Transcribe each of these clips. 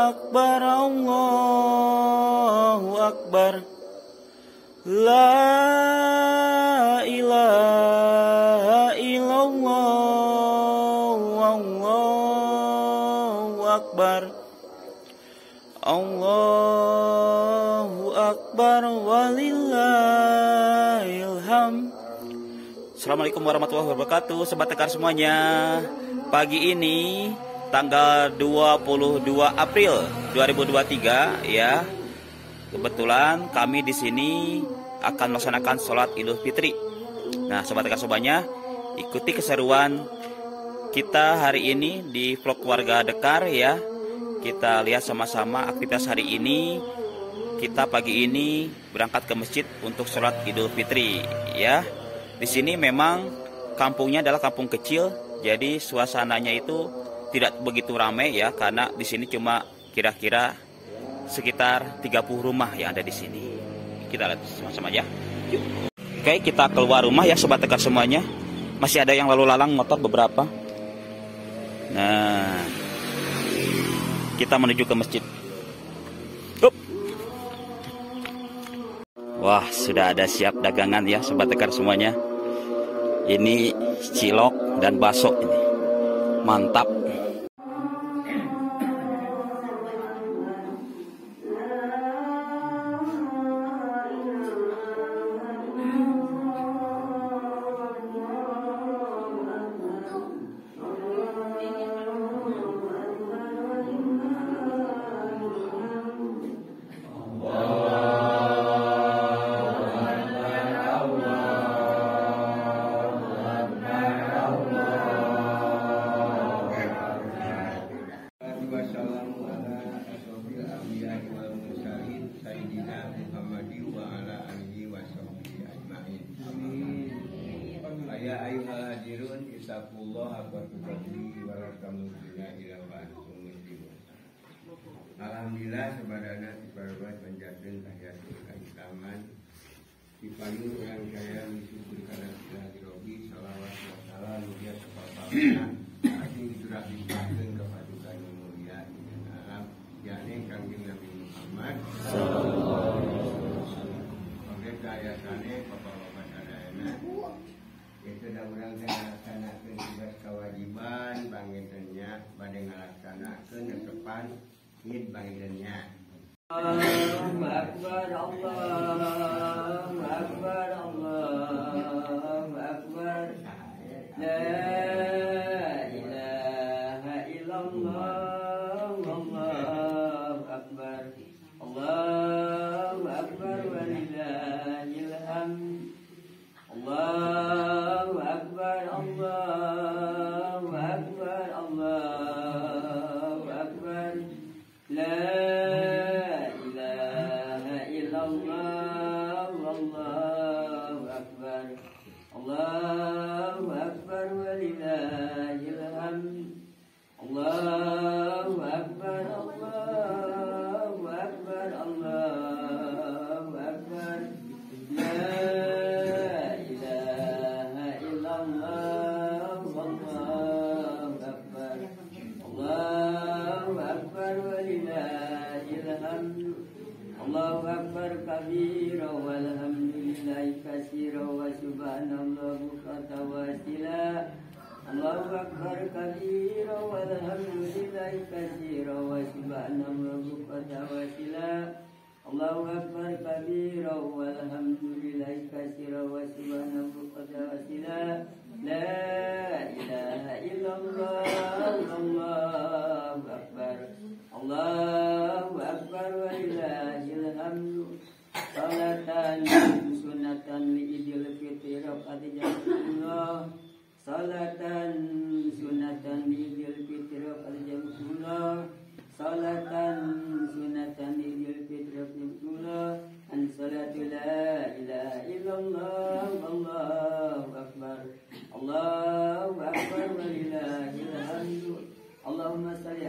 akbar, Allahu akbar. La ilaha illallah, Allahu akbar. Allahu akbar walillahilham. Assalamualaikum warahmatullahi wabarakatuh, sobat Tekar semuanya. Pagi ini tanggal 22 April 2023 ya. Kebetulan kami di sini akan melaksanakan sholat Idul Fitri. Nah, sobat Tekar semuanya, ikuti keseruan kita hari ini di vlog keluarga Dekar ya. Kita lihat sama-sama aktivitas hari ini. Kita pagi ini berangkat ke masjid untuk sholat Idul Fitri ya. Di sini memang kampungnya adalah kampung kecil, jadi suasananya itu tidak begitu ramai ya, karena di sini cuma kira-kira sekitar 30 rumah yang ada di sini. Kita lihat sama-sama ya. Yuk. Oke, kita keluar rumah ya sobat Tekar semuanya. Masih ada yang lalu lalang motor beberapa. Nah, kita menuju ke masjid. Hup. Wah, sudah ada siap dagangan ya sobat Tekar semuanya. Ini cilok dan bakso ini. Mantap. Ya ayyuhal hadirun ittaqullaha haqqa tuqatih wa la tamutunna illa wa antum muslimun. Alhamdulillah sabadana diperbuat panjatkeun tahiyatul kaislaman. Dipayu urang saya bersyukur kana Rabbi salawat wa salam mulia sapapana ati curah dipaskeun ka paduka nu mulia dina alam yakni Kangjeng Nabi Muhammad sallallahu alaihi wasallam. Oke kayasane bapak-bapak sadayana itu dah orang melaksanakan tugas kewajiban banginnya pada melaksanakan depan id banginnya. Allahu Akbar, Allahu Akbar, Allahu Akbar. La ilaha illallah, Allahu Akbar. Allahu Akbar walillahil hamd. Allahu Akbar, Allahu Akbar, Allahu Akbar. La ilaha illallah, Allahu Akbar. Allahu Akbar walillahil hamd. Allahu Akbar, Allahu Akbar, Allahu Akbar. La Allahu Akbar kabira walhamdulillahi katsira wa subhanallah bukratan wa asila. Allahu Akbar kabira walhamdulillahi katsira wa subhanallah bukratan wa asila. Allahu Akbar kabira walhamdulillahi katsira wa subhanallah bukratan wa asila. La ilaha illallah, Allahu Akbar. Allahu Akbar walillahil hamd. Salatan sunatan li idil fitri qad jama'a. Salatan sunatan li idil fitri qad jama'a. Salatan sunatan li idil fitri qad jama'a. An salatu la ilaha illallah, Allahu Akbar. Allahu Akbar walillahil hamd. Allahumma salli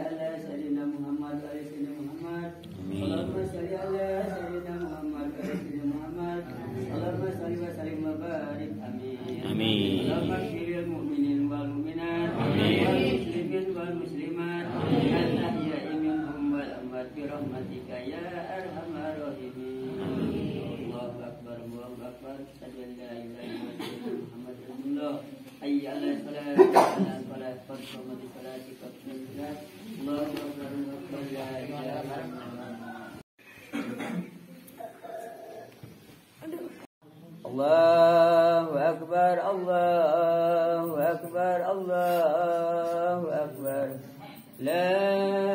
Allahu Akbar, Allahu Akbar, Allahu Akbar. La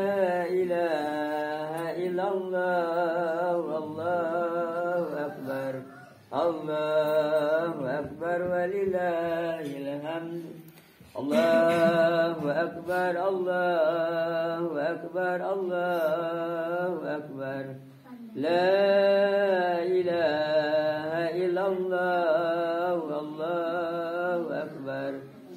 ilaha illallah, Allahu Akbar, Allahu Akbar, walillahil hamd. Allahu Akbar, Allahu Akbar, Allahu Akbar. La ilaha illallah, Allahu Akbar,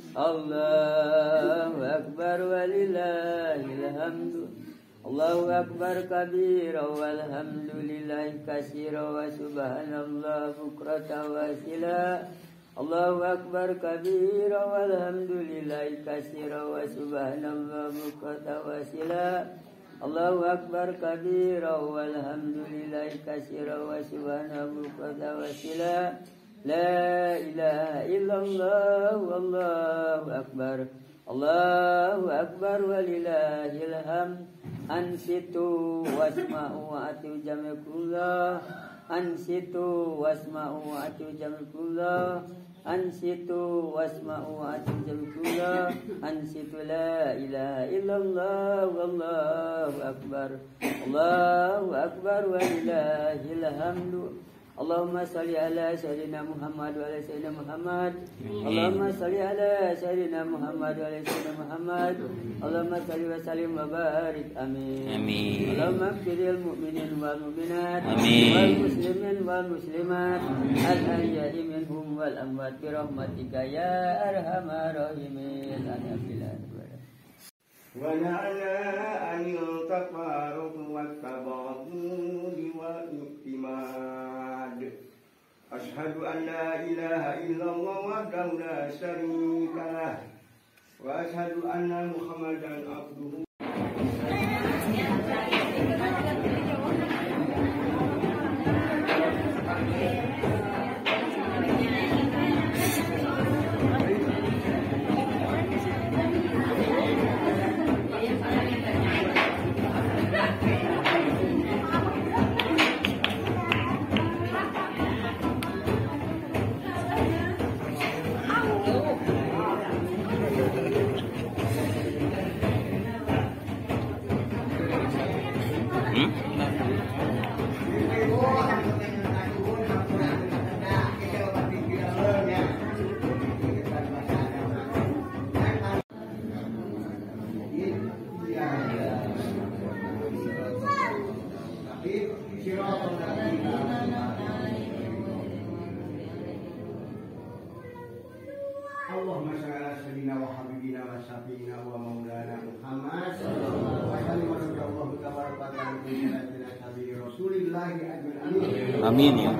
Allahu Akbar, walillahil hamd. Allahu Akbar kabira walhamdulillahi katsira wa subhanallah bukratan wa asila. Allahu Akbar kabira walhamdulillahi katsira wa subhanallah bukratan wa asila. Allahu Akbar kabira walhamdulillahi katsira wa subhanallah bukratan wa asila. La ilaha illallah wallahu akbar. Allahu akbar walillahil hamd. Ansitu wasma'u wa atiu jami'kullah. Ansitu wasma'u wa atiu jami'kullah. Ansitu wasma'u wa atiu jami'kullah. Ansitu la ilaha illallah wallahu akbar. Allahu akbar walillahil hamd. Allahumma salli ala sayyidina Muhammad wa ala sayyidina Muhammad. Allahumma salli ala sayyidina Muhammad wa ala sayyidina Muhammad. Allahumma salli wa sallim wa barik. Amin. Amin. Allahumma ighfiril mu'minin wal mu'minat. Amin. Wal muslimin wal muslimat. Al ahya'i minhum wal amwat bi rahmatika ya arhamar rahimin. ونعلى أن التفارق والتباغض والاعتماد. أشهد أن لا إله إلا الله وحده لا شريك له وأشهد أن محمدا عبده. Allahumma shalli ala sayyidina wa habibina wa syafiina wa maulana Muhammad wa sallim wa sallallahu tabaraka wa ta'ala ala sayyidina Rasulillah ajmain. Amin ya.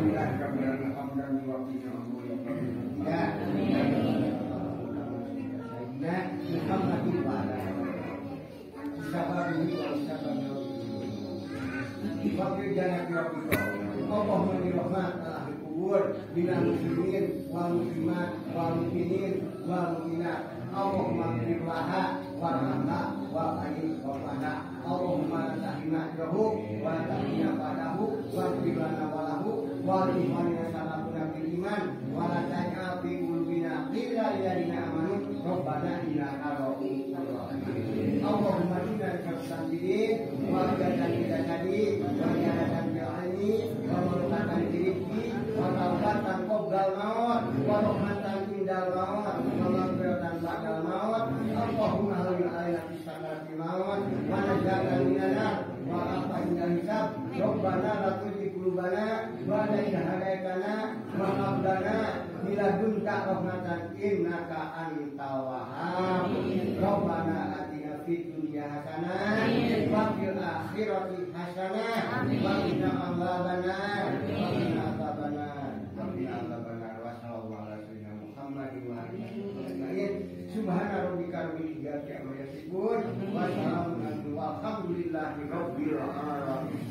Allahumma dirahmat ala kubur bina muslimin wal muslimat wal mukminin wal mukminat. Allahumma birlaha wa rahmah wa ayin wa fana. Allahumma tahina jahu wa tahina padahu wa bilana walahu wa limanina salafuna bil iman wa la ta'al fi qulubina illa lilladzina amanu rabbana innaka ra'ufur rahim. Allahumma inna al-sabbirin wa jadan jadi wa jadan bi'ani wa murtatan diriki wa tawbatan qoblal maut wa rahmatan indal maut wa maghfiratan ba'dal maut. Allahumma hawwin 'alaina fi sakrati maut wa najatan minana wa afina hisab. Rabbana la tuzigh qulubana ba'da idh hadaytana wa hab lana min ladunka rahmatan innaka antal wahhab. Rabbana atina fid dunya hasanah wa fil akhirati hasanah wa qina adzabannar wa qina adzabannar wa qina adzabannar. Wa sallallahu ala sayyidina Muhammadin wa alihi wasallam. Subhana rabbika rabbil izzati amma yasifun wa salamun walhamdulillahi rabbil alamin.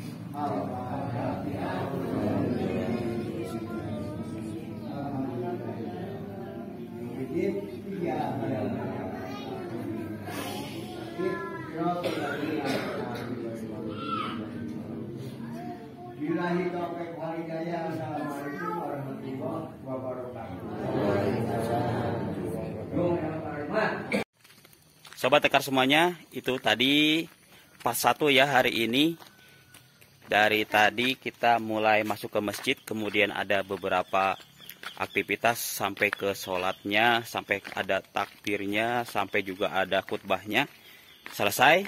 Billahi taufiq wal hidayah. Assalamualaikum warahmatullahi wabarakatuh. Sobat Tekar semuanya, itu tadi part 1 ya hari ini. Dari tadi kita mulai masuk ke masjid, kemudian ada beberapa aktivitas sampai ke sholatnya, sampai ada takbirnya, sampai juga ada khutbahnya selesai.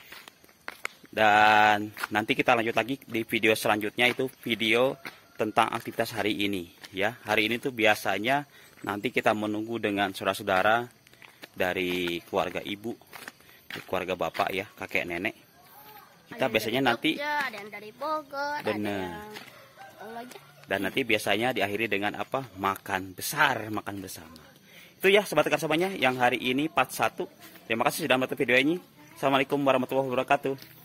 Dan nanti kita lanjut lagi di video selanjutnya, itu video tentang aktivitas hari ini ya. Hari ini tuh biasanya nanti kita menunggu dengan saudara-saudara dari keluarga ibu, keluarga bapak ya, kakek nenek. Kita ada biasanya nanti Jogja, ada yang dari Bogor, bener. Dan nanti biasanya diakhiri dengan apa? Makan besar, makan bersama. Itu ya Sobat Tekar semuanya yang hari ini part 1. Terima kasih sudah menonton video ini. Assalamualaikum warahmatullahi wabarakatuh.